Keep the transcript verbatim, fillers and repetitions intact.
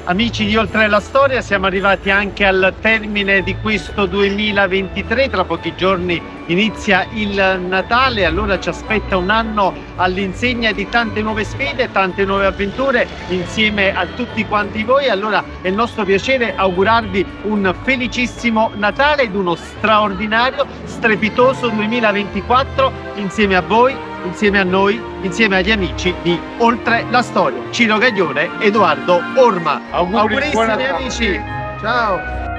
Amici di Oltre la Storia, siamo arrivati anche al termine di questo duemilaventitré, tra pochi giorni inizia il Natale, allora ci aspetta un anno all'insegna di tante nuove sfide, tante nuove avventure insieme a tutti quanti voi. Allora è il nostro piacere augurarvi un felicissimo Natale ed uno straordinario, strepitoso duemilaventiquattro insieme a voi, insieme a noi, insieme agli amici di Oltre la Storia. Ciro Gaglione, Edoardo Orma. Auguri, Augurissimi buon Natale. amici, ciao!